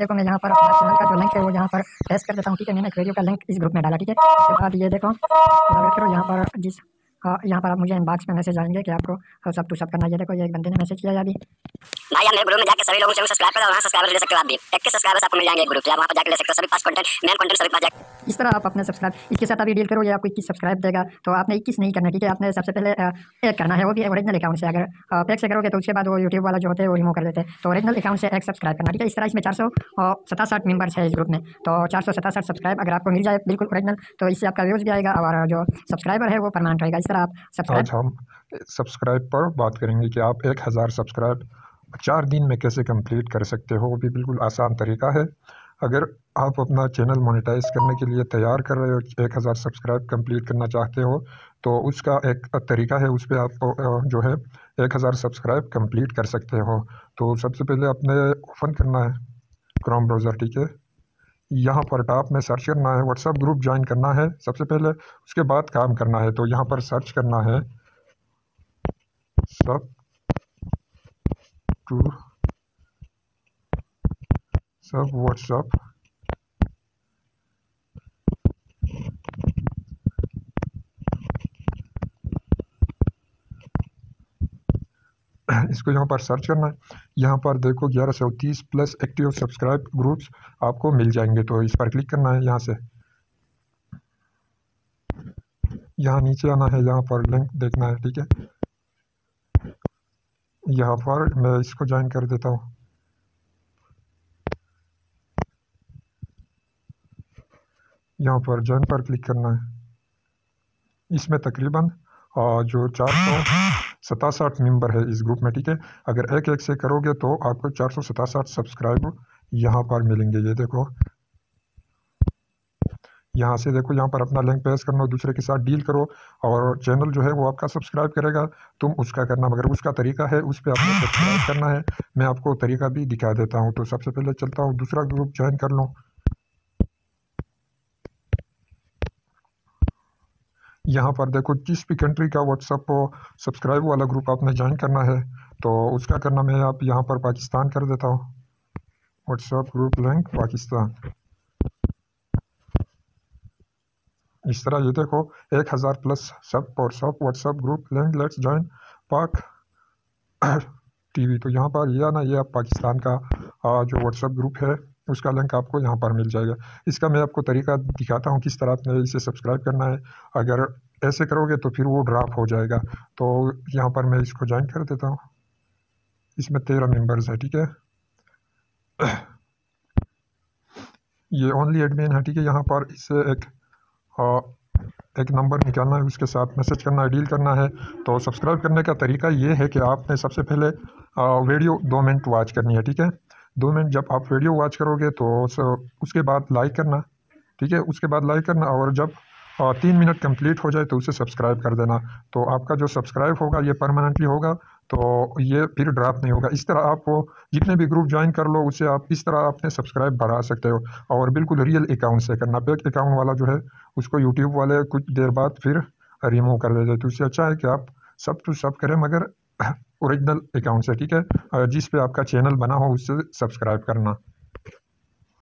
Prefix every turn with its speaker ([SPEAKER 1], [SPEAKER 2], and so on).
[SPEAKER 1] देखो मैं यहाँ पर अपना चैनल का जो लिंक है वो यहाँ पर पेस्ट कर देता हूँ, ठीक है। मैंने एक वीडियो का लिंक इस ग्रुप में डाला, ठीक है। उसके बाद ये देखो वेट करो, यहाँ पर यहाँ पर आप मुझे इनबॉक्स में मैसेज आएंगे कि आपको सब टू सब करना है। ये देखो ये एक बंदे ने मैसेज किया है अभी, भाई आप मेरे ग्रुप में जाकर सभी लोगों से सब्सक्राइब करो, वहाँ सब्सक्राइबर ले सकते हो आप भी। 21 सब्सक्राइबर्स आपको मिल जाएंगे ग्रुप से, आप वहाँ पर जाकर ले सकते हो सभी पास कंटेंट, मेन कंटेंट सभी पास जाकर। इस तरह आप अपने सब्सक्राइब इसके साथ अभी डील करो, ये आपको 21 सब्सक्राइब देगा। तो आपने 21 नहीं करना, ठीक है। आपने सबसे पहले एक करना है, वो भी ओरिजिनल अकाउंट से। अगर आप एक से करोगे तो उसके बाद वो यूट्यूब वाला जो होते हैं वो रिमूव कर देते हैं। तो ओरिजिनल अकाउंट से एक सब्सक्राइब करना, ठीक है। इस तरह इसमें 467 मेंबर्स है इस ग्रुप में, तो 467 सब्सक्राइब अगर आपको मिल जाए बिल्कुल ओरिजिनल, तो इससे आपका व्यूज़ भी आएगा और जो सब्सक्राइबर है वो परमानेंट रहेगा। इस तरह आप सब्सक्राइब।
[SPEAKER 2] आज हम सब्सक्राइब पर बात करेंगे कि आप 1000 सब्सक्राइब 4 दिन में कैसे कंप्लीट कर सकते हो। वो भी बिल्कुल आसान तरीका है। अगर आप अपना चैनल मोनेटाइज करने के लिए तैयार कर रहे हो, 1000 सब्सक्राइब कंप्लीट करना चाहते हो, तो उसका एक तरीका है। उस पर आप जो है 1000 सब्सक्राइब कंप्लीट कर सकते हो। तो सबसे पहले आपने ओपन करना है क्रोम ब्राउज़र, ठीक है। यहाँ पर टॉप में सर्च करना है, व्हाट्सएप ग्रुप ज्वाइन करना है सबसे पहले, उसके बाद काम करना है। तो यहाँ पर सर्च करना है सब टू सब व्हाट्सएप इसको यहाँ पर सर्च करना है। यहाँ पर देखो 1130 प्लस एक्टिव सब्सक्राइब ग्रुप्स आपको मिल जाएंगे। तो इस पर क्लिक करना है। यहाँ से यहाँ नीचे आना है, यहाँ पर लिंक देखना है, ठीक है। यहाँ पर मैं इसको ज्वाइन कर देता हूँ। यहाँ पर ज्वाइन पर क्लिक करना है। इसमें तकरीबन जो 467 मेंबर है इस ग्रुप में, ठीक है। अगर एक एक से करोगे तो आपको 467 सब्सक्राइब यहाँ पर मिलेंगे। ये देखो यहाँ से देखो, यहाँ पर अपना लिंक पेस्ट करना, दूसरे के साथ डील करो और चैनल जो है वो आपका सब्सक्राइब करेगा, तुम उसका करना। मगर उसका तरीका है, उस पर आपको सब्सक्राइब करना है। मैं आपको तरीका भी दिखा देता हूँ। तो सबसे पहले चलता हूँ, दूसरा ग्रुप ज्वाइन कर लो। यहाँ पर देखो जिस भी कंट्री का व्हाट्सअप सब्सक्राइब वाला ग्रुप आपने ज्वाइन करना है, तो उसका करना मैं आप यहाँ पर पाकिस्तान कर देता हूँ। WhatsApp group link Pakistan. इस तरह ये देखो 1000 प्लस सब WhatsApp group link let's join Pak TV. तो यहाँ पर ये आना, ये आप पाकिस्तान का जो व्हाट्सअप ग्रुप है उसका लिंक आपको यहाँ पर मिल जाएगा। इसका मैं आपको तरीका दिखाता हूँ किस तरह आपने इसे सब्सक्राइब करना है। अगर ऐसे करोगे तो फिर वो ड्रॉप हो जाएगा। तो यहाँ पर मैं इसको ज्वाइन कर देता हूँ। इसमें 13 मेंबर्स है, ठीक है। ये ओनली एडमिन है, ठीक है। यहाँ पर इसे एक नंबर निकालना है, उसके साथ मैसेज करना है, डील करना है। तो सब्सक्राइब करने का तरीका ये है कि आपने सबसे पहले वीडियो 2 मिनट वॉच करनी है, ठीक है। 2 मिनट जब आप वीडियो वॉच करोगे तो उसके बाद लाइक करना, ठीक है। उसके बाद लाइक करना और जब 3 मिनट कंप्लीट हो जाए तो उसे सब्सक्राइब कर देना। तो आपका जो सब्सक्राइब होगा ये परमानेंटली होगा, तो ये फिर ड्रॉप नहीं होगा। इस तरह आप जितने भी ग्रुप ज्वाइन कर लो उससे आप इस तरह अपने सब्सक्राइब बढ़ा सकते हो। और बिल्कुल रियल अकाउंट से करना। फेक अकाउंट वाला जो है उसको यूट्यूब वाले कुछ देर बाद फिर रिमूव कर देते। तो उससे अच्छा है कि आप सब तो सब करें मगर ओरिजिनल अकाउंट से, ठीक है। जिस पे आपका चैनल बना हो उससे सब्सक्राइब करना।